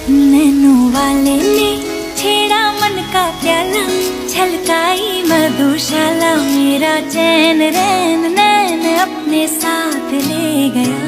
Nano वाले ने छेड़ा मन का प्याला, छलकाई मधुशाला, मेरा चैन रैन नैन अपने साथ ले गया।